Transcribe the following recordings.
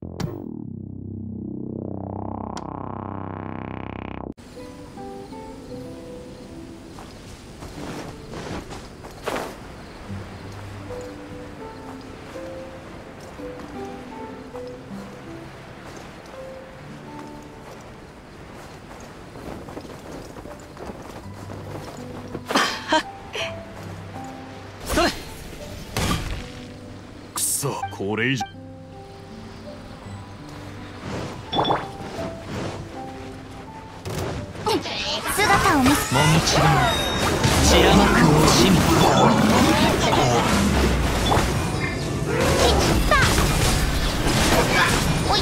これ以上姿を見せもみちが散らまく惜しみおい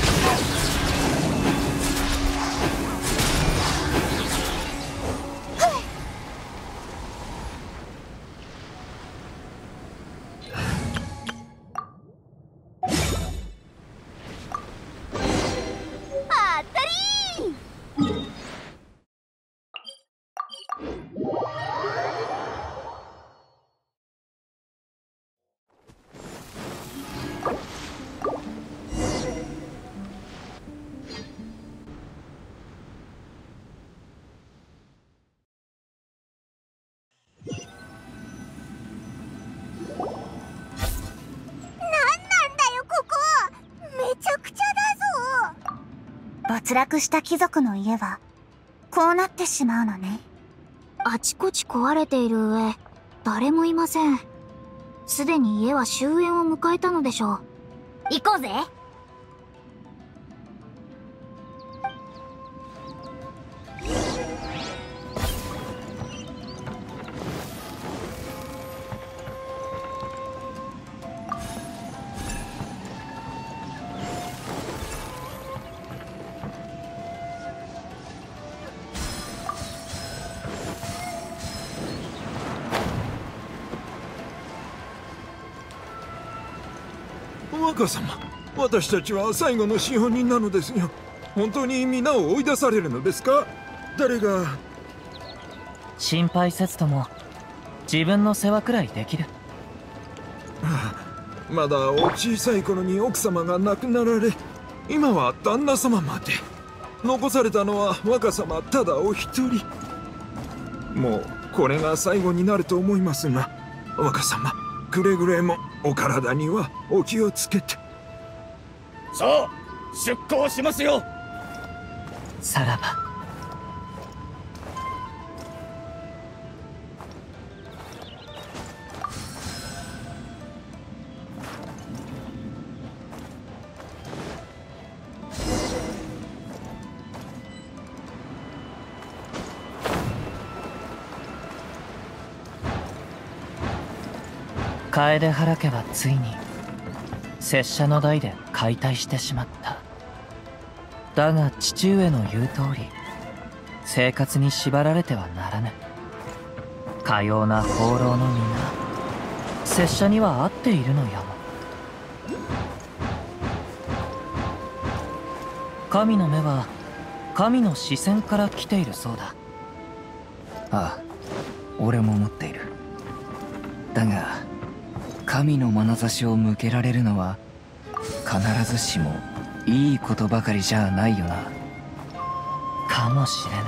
没落した貴族の家はこうなってしまうのね。 あちこち壊れている上、誰もいません。すでに家は終焉を迎えたのでしょう。 行こうぜ。 若様、私たちは最後の資本人なのですよ。本当に皆を追い出されるのですか？誰が？ 心配せずとも自分の世話くらいできる。 まだお小さい頃に奥様が亡くなられ、今は旦那様まで。残されたのは若様ただお一人。もうこれが最後になると思いますが、若様くれぐれもお体にはお気をつけて。 さあ出航しますよ。 さらば。楓原家はついに拙者の代で解体してしまった。だが父上の言う通り、生活に縛られてはならぬ。かような放浪の皆、拙者には合っているのやも。神の目は神の視線から来ているそうだ。 ああ、俺も思っている。だが神の眼差しを向けられるのは必ずしもいいことばかりじゃないよな。 かもしれぬ。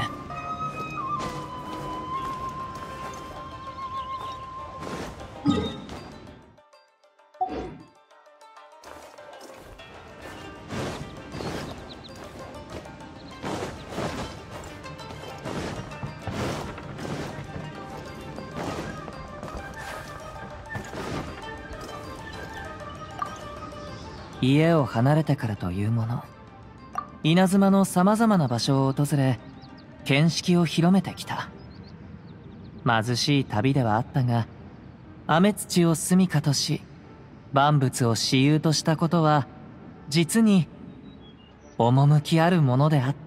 家を離れてからというもの、稲妻のさまざまな場所を訪れ見識を広めてきた。貧しい旅ではあったが、雨土を住処とし万物を私有としたことは実に趣あるものであった。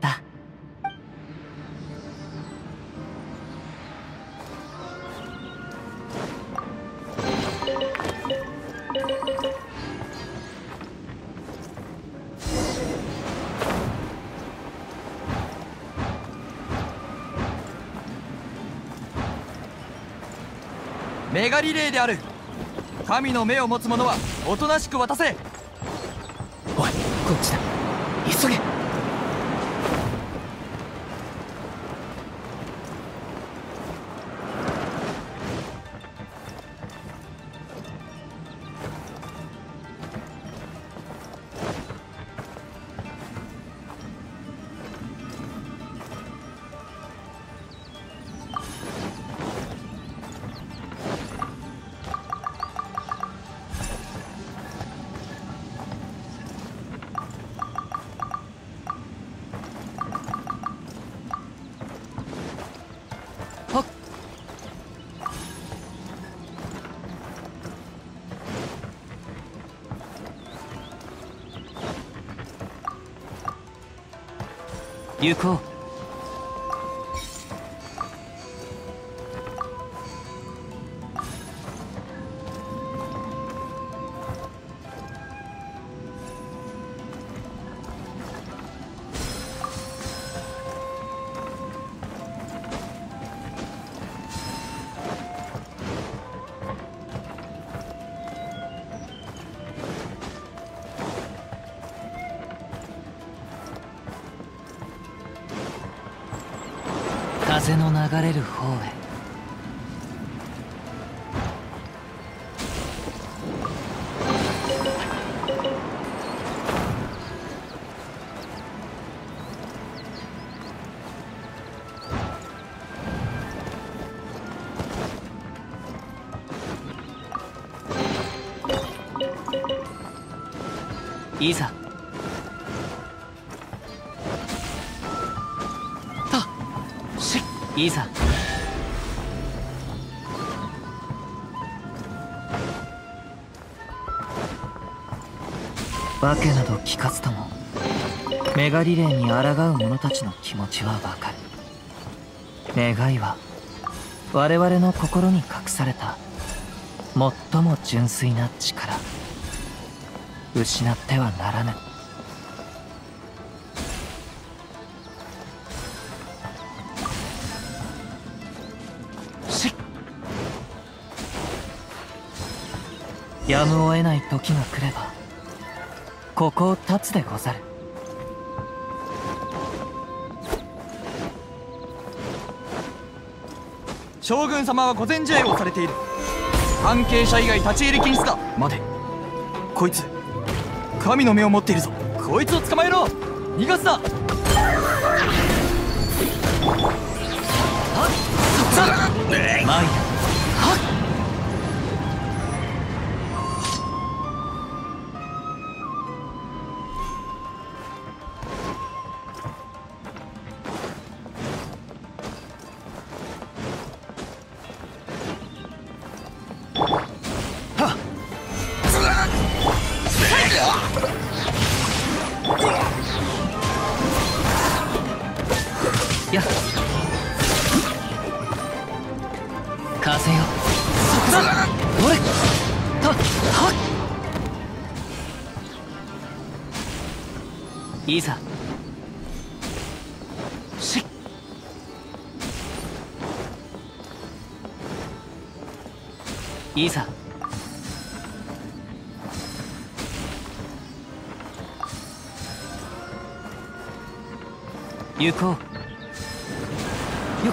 メガリレーである。神の目を持つ者はおとなしく渡せ。 おい、 こっちだ。急げ。 行こう。風の流れる方へ。いざ。いざ。訳など聞かずともメガリレーに抗う者たちの気持ちはわかる。願いは我々の心に隠された最も純粋な力、失ってはならぬ。やむを得ない時が来ればここを立つでござる。 将軍様は御前試合をされている。関係者以外立ち入り禁止だ。待て、こいつ神の目を持っているぞ。こいつを捕まえろ。逃がすな。 前だ。やっ風よ。そこだ。おれとはっ。いざ。しっ。いざ。行こう。よっ。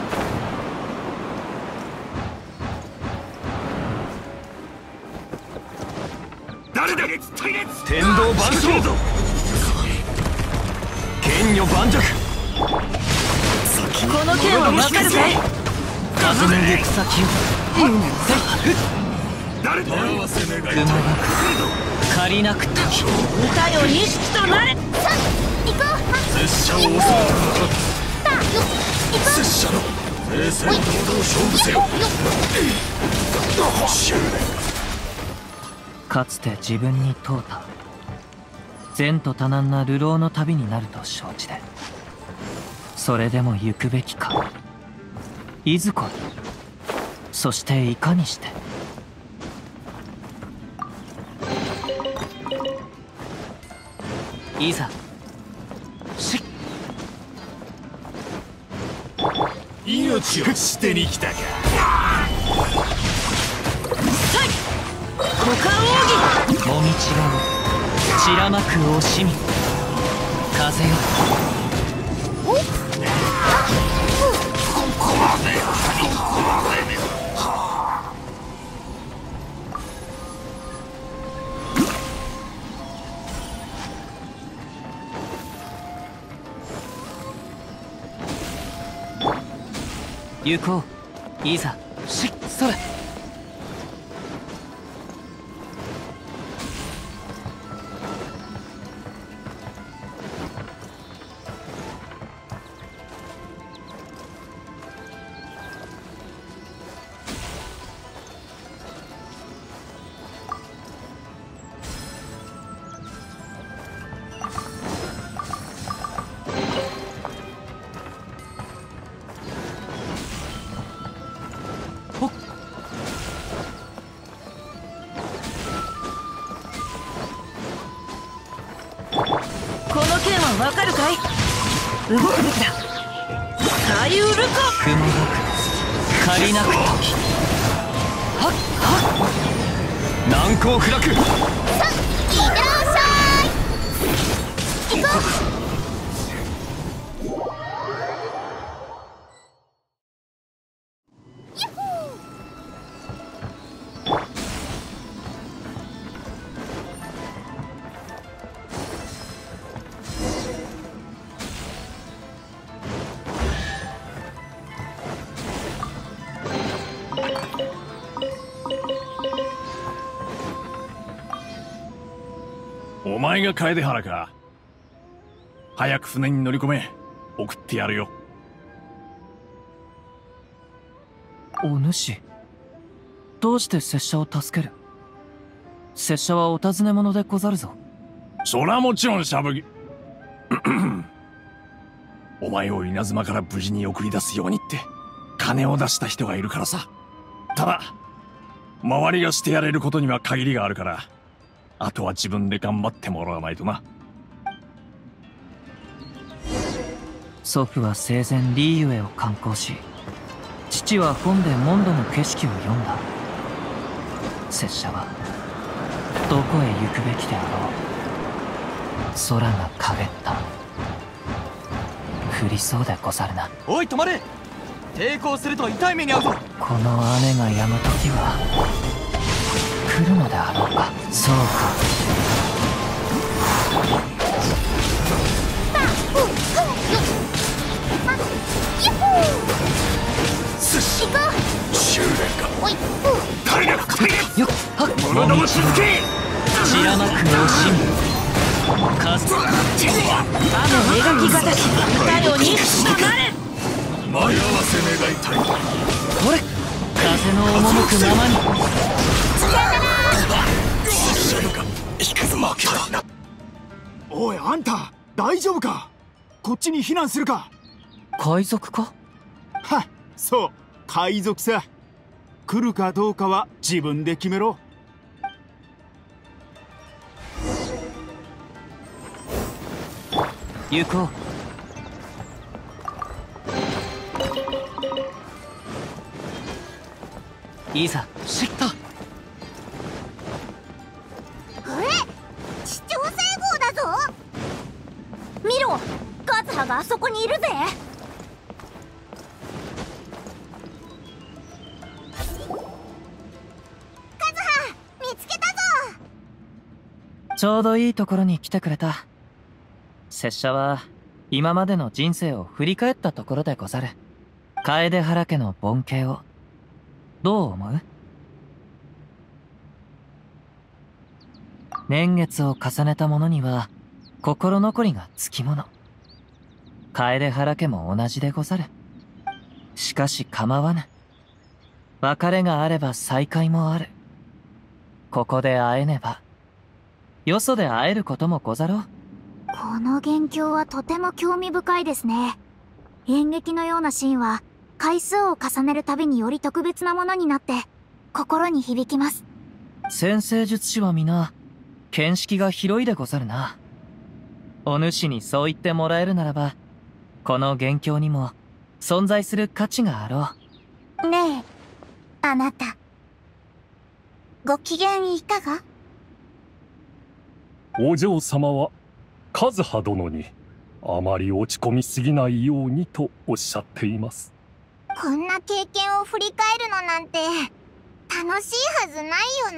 誰だ。 天道万象、剣女盤石。 この剣は分かるかい。 風の行く先を。 誰だ。合わせ願いたい。 熊が借りなく時。 歌よ錦となれ。 さあ行こう。 拙者を襲うのだ。拙者の正々堂々勝負せよ。執念。 かつて自分に問うた前途多難な流浪の旅になると承知で、それでも行くべきか。いずこに、そしていかにして。いざ。しっ。 命を捨てに来たか。 股間奥義。 もみちがを散らまく惜しみ。 風よ。行こう。いざそれ。 この剣はわかるかい？動くべきだ。左右ルコ。 雲がく借りなく時。はっはっ。難攻不落。 さあ、いってらっしゃい。行こう。 お前が楓原か。早く船に乗り込め。送ってやるよ。 お主、どうして拙者を助ける？拙者はお尋ね者でござるぞ。 そらもちろんしゃぶぎお前を稲妻から無事に送り出すようにって金を出した人がいるからさ。ただ周りがしてやれることには限りがあるから、あとは自分で頑張ってもらわないとな。 祖父は生前リーユエを観光し、父は本でモンドの景色を読んだ。拙者はどこへ行くべきであろう。空が陰った。降りそうでござるな。 おい止まれ。抵抗すると痛い目に遭うぞ。 この雨が止む時は来るのであろうか。そうか。 行こう。修練か。おい。足りなく足りなく。 よっはっ。 物どもしぶけ。 散らまく惜しむ。かつ。 あの描き方し、歌よにとなれ。 迷わせ願いたい。 これ。風の赴くままに。 引くぞ。負けたな。 おい、あんた大丈夫か？こっちに避難するか？ 海賊か？ はっ、そう、海賊さ。来るかどうかは自分で決めろ。 行こう。いざ知った。 地上整合だぞ。見ろ、カズハがあそこにいるぜ。カズハ、見つけたぞ。 ちょうどいいところに来てくれた。拙者は今までの人生を振り返ったところでござる。楓原家の盆景をどう思う？年月を重ねた者には心残りがつきもの。楓原家も同じでござる。しかし構わぬ。別れがあれば再会もある。ここで会えねばよそで会えることもござろう。 この元凶はとても興味深いですね。演劇のようなシーンは回数を重ねるたびにより特別なものになって心に響きます。 先生術師は皆見識が広いでござるな。お主にそう言ってもらえるならば、この元凶にも存在する価値があろう。ねえ、あなた。ご機嫌いかが？ お嬢様は和葉殿にあまり落ち込みすぎないようにとおっしゃっています。 こんな経験を振り返るのなんて楽しいはずないよ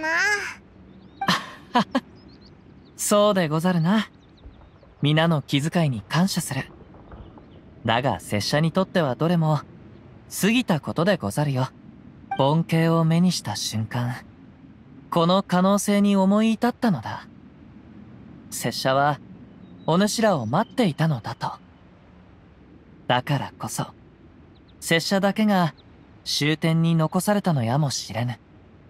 な。 そうでござるな。皆の気遣いに感謝する。だが拙者にとってはどれも過ぎたことでござるよ。盆景を目にした瞬間、この可能性に思い至ったのだ。拙者はお主らを待っていたのだと。だからこそ拙者だけが終点に残されたのやもしれぬ。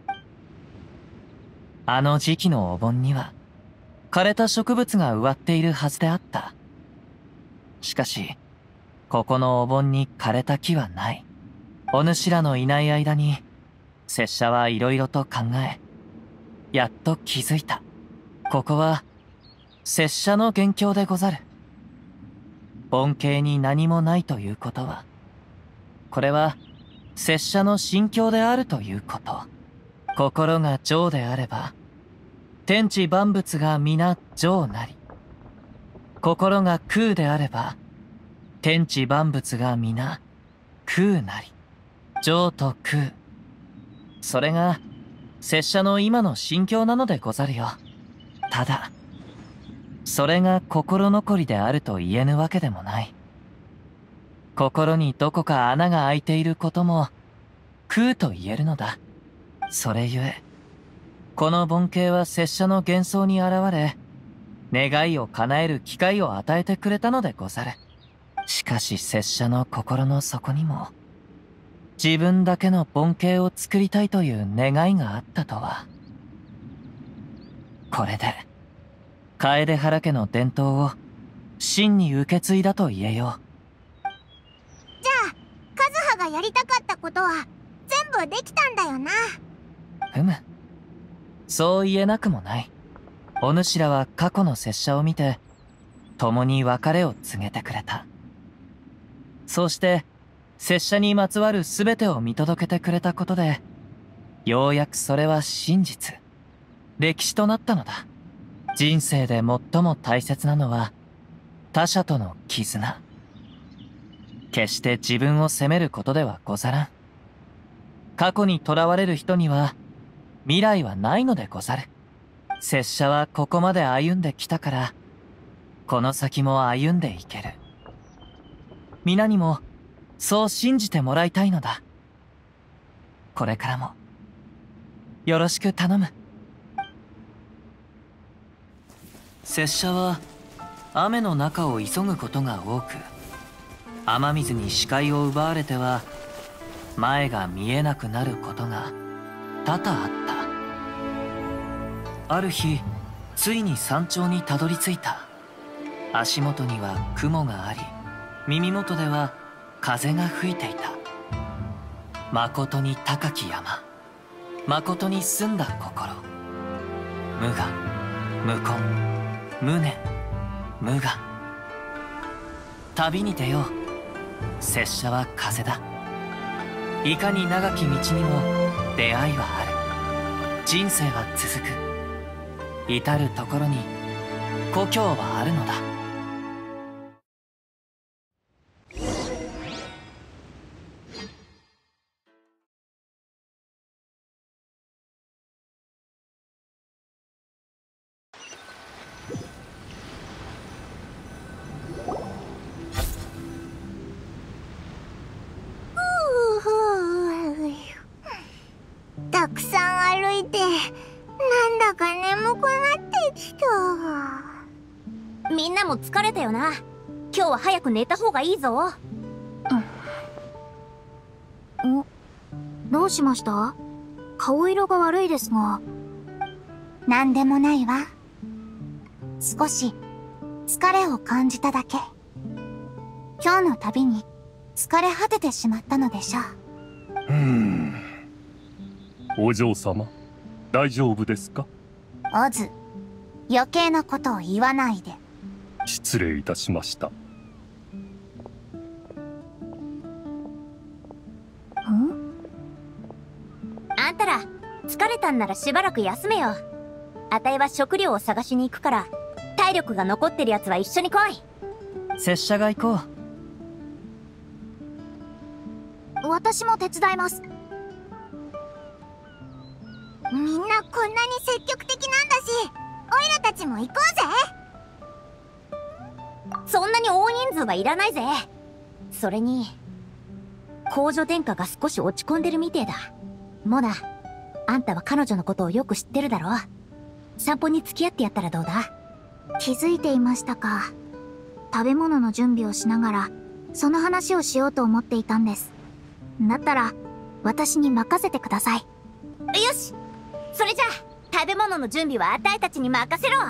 あの時期のお盆には枯れた植物が植わっているはずであった。しかしここのお盆に枯れた木はない。お主らのいない間に拙者はいろいろと考え、やっと気づいた。ここは拙者の元凶でござる。盆景に何もないということは、これは拙者の心境であるということ。心が浄であれば天地万物が皆浄なり、心が空であれば天地万物が皆空なり。浄と空、それが拙者の今の心境なのでござるよ。ただそれが心残りであると言えぬわけでもない。心にどこか穴が開いていることも空と言えるのだ。それゆえこの盆景は拙者の幻想に現れ、願いを叶える機会を与えてくれたのでござる。しかし拙者の心の底にも自分だけの盆景を作りたいという願いがあったとは。これで楓原家の伝統を真に受け継いだと言えよう。 じゃあ和葉がやりたかったことは全部できたんだよな。 ふむ、そう言えなくもない。お主らは過去の拙者を見て共に別れを告げてくれた。そうして拙者にまつわる全てを見届けてくれたことで、ようやくそれは真実、歴史となったのだ。人生で最も大切なのは他者との絆。決して自分を責めることではござらん。過去にとらわれる人には未来はないのでござる。拙者はここまで歩んできたから、この先も歩んでいける。皆にもそう信じてもらいたいのだ。これからもよろしく頼む。拙者は雨の中を急ぐことが多く、雨水に視界を奪われては前が見えなくなることが多々あった。ある日ついに山頂にたどり着いた。足元には雲があり、耳元では風が吹いていた。誠に高き山、誠に澄んだ心。無我、無根、無念、無我。旅に出よう。拙者は風だ。いかに長き道にも出会いはある。人生は続く。至る所に故郷はあるのだ。 たくさん歩いてなんだか眠くなってきた。 みんなも疲れたよな。今日は早く寝た方がいいぞ。 どうしました？顔色が悪いですが。 なんでもないわ。少し疲れを感じただけ。今日の旅に疲れ果ててしまったのでしょう。 お嬢様、大丈夫ですか？ オズ、余計なことを言わないで。 失礼いたしました。 あんたら疲れたんならしばらく休めよ。あたいは食料を探しに行くから、体力が残ってるやつは一緒に来い。 拙者が行こう。 私も手伝います。 みんなこんなに積極的なんだし、オイラたちも行こうぜ。 そんなに大人数はいらないぜ。それに公女殿下が少し落ち込んでるみてえだ。モナ、あんたは彼女のことをよく知ってるだろ。散歩に付き合ってやったらどうだ？ 気づいていましたか。食べ物の準備をしながらその話をしようと思っていたんです。だったら私に任せてください。 よし、それじゃあ食べ物の準備はあたいたちに任せろ。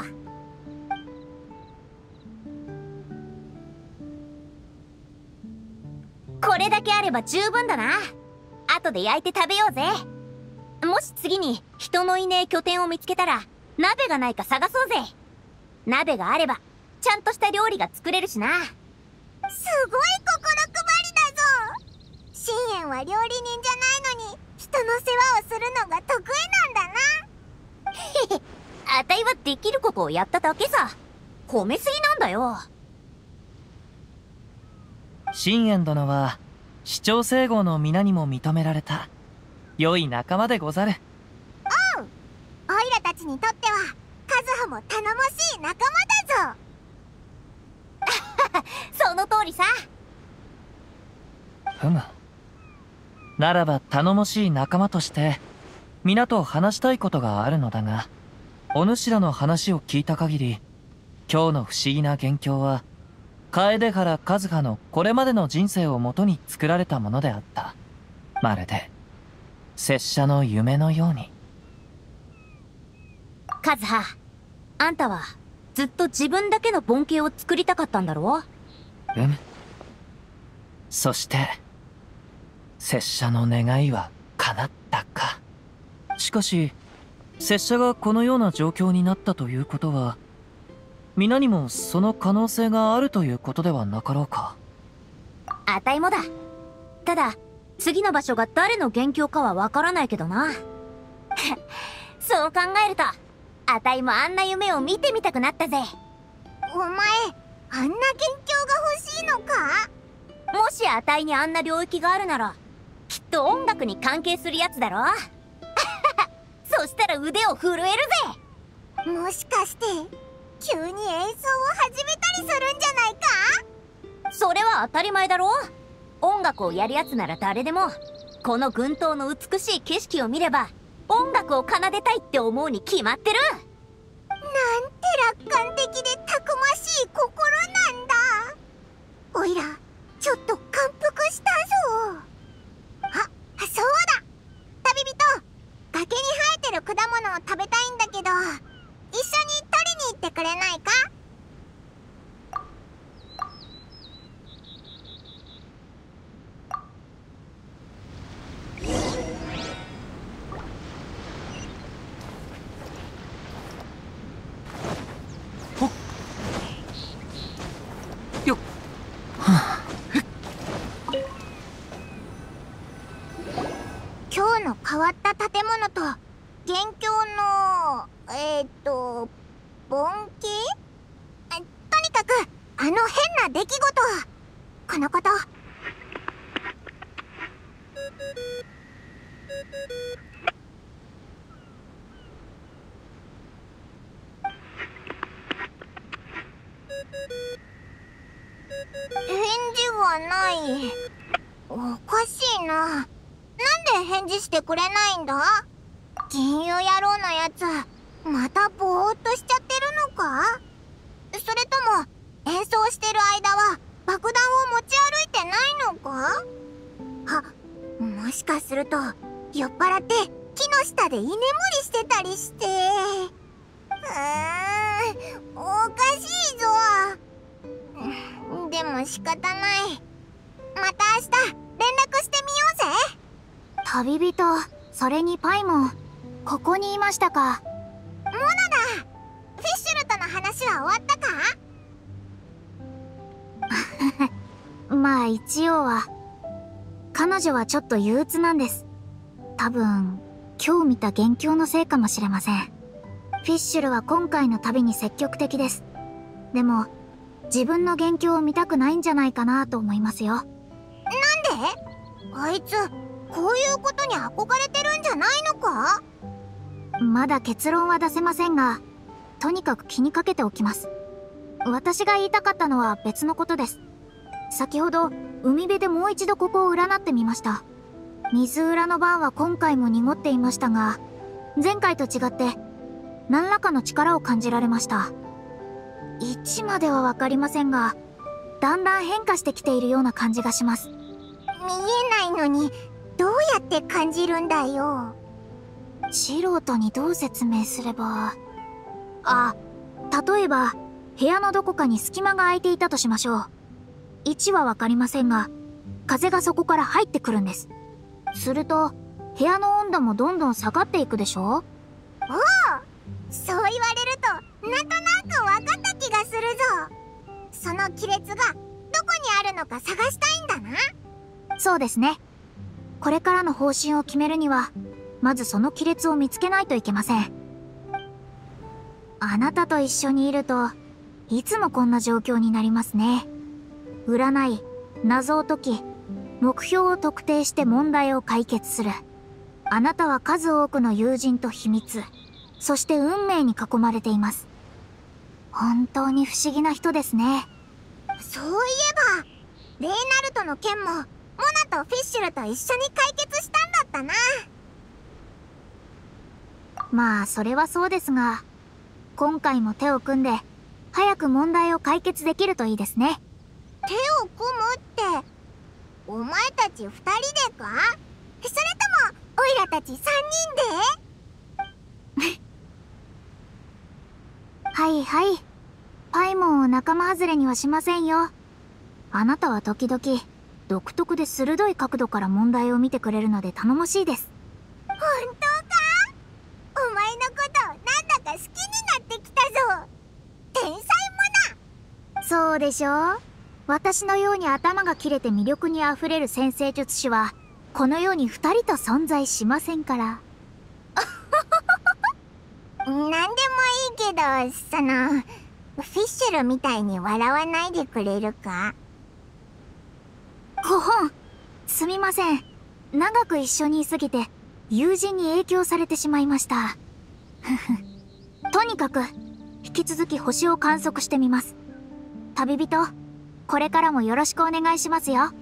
これだけあれば十分だな。後で焼いて食べようぜ。もし次に人のいねえ拠点を見つけたら鍋がないか探そうぜ。鍋があればちゃんとした料理が作れるしな。 すごい心配りだぞ。深淵は料理人じゃないのに人の世話をするのが得意なんだな。 へへ、あたいはできることをやっただけさ。褒めすぎなんだよ。 深淵殿は市長整合の皆にも認められた良い仲間でござる。 おう、オイラたちにとってはカズハも頼もしい仲間だぞ。 その通りさ。 ふむ。ならば頼もしい仲間として皆と話したいことがあるのだが、お主らの話を聞いた限り今日の不思議な元凶は楓原和葉のこれまでの人生をもとに作られたものであった。まるで拙者の夢のように。 カズハ、あんたはずっと自分だけの盆景を作りたかったんだろう？ そして拙者の願いは叶ったか。しかし拙者がこのような状況になったということは皆にもその可能性があるということではなかろうか。 あたいもだ。ただ次の場所が誰の元凶かはわからないけどな。そう考えるとあたいもあんな夢を見てみたくなったぜ。 お前、あんな元凶が欲しいのか？ もしあたいにあんな領域があるならきっと音楽に関係するやつだろ。そしたら腕を震えるぜ。もしかして急に演奏を始めたりするんじゃないか？ それは当たり前だろ。音楽をやるやつなら誰でもこの群島の美しい景色を見れば音楽を奏でたいって思うに決まってる。 なんて楽観的でたくましい心なんだ。おいらちょっと感服したぞ。あ、そうだ、旅人、崖に生えてる果物を食べたいんだけど一緒に取りに行ってくれないか？今日の変わった建物と元凶の盆景？とにかくあの変な出来事、このこと返事がない。おかしいな。なんで返事してくれないんだ？金融野郎のやつまたぼーっとしちゃってるのか？それとも演奏してる間は爆弾を持ち歩いてないのか？もしかすると酔っ払って木の下で居眠りしてたりして。おかしいぞ。でも仕方ない。また明日連絡してみようぜ。 旅人、それにパイもここにいましたか。 モナだ。フィッシュルとの話は終わったか？ まあ一応は。彼女はちょっと憂鬱なんです。多分今日見た元凶のせいかもしれません。フィッシュルは今回の旅に積極的です。でも自分の元凶を見たくないんじゃないかなと思いますよ。 なんで？あいつこういうことに憧れてるんじゃないのか？ まだ結論は出せませんが、とにかく気にかけておきます。私が言いたかったのは別のことです。先ほど海辺でもう一度ここを占ってみました。水裏の番は今回も濁っていましたが、前回と違って何らかの力を感じられました。1までは分かりませんが、だんだん変化してきているような感じがします。 見えないのにどうやって感じるんだよ。 素人にどう説明すれば。例えば部屋のどこかに隙間が空いていたとしましょう。位置は分かりませんが、風がそこから入ってくるんです。すると部屋の温度もどんどん下がっていくでしょ。 おお、そう言われるとなんとなく分かった気がするぞ。その亀裂がどこにあるのか探したいんだな。 そうですね。これからの方針を決めるにはまずその亀裂を見つけないといけません。あなたと一緒にいるといつもこんな状況になりますね。占い、謎を解き、目標を特定して問題を解決する。あなたは数多くの友人と秘密、そして運命に囲まれています。本当に不思議な人ですね。 そういえばレイナルトの件もモナとフィッシュルと一緒に解決したんだったな。 まあそれはそうですが、今回も手を組んで早く問題を解決できるといいですね。 手を組むってお前たち2人でか？それともオイラたち3人で？ はいはい、パイモンを仲間外れにはしませんよ。あなたは時々独特で鋭い角度から問題を見てくれるので頼もしいです。 本当か？お前のことなんだか好きになってきたぞ。天才モナ。 そうでしょう。私のように頭が切れて魅力にあふれる先生術師はこの世に2人と存在しませんから。 なんでもいいけど、フィッシュルみたいに笑わないでくれるか？ ご本、すみません。長く一緒にいすぎて友人に影響されてしまいました。とにかく引き続き星を観測してみます。旅人、これからもよろしくお願いしますよ。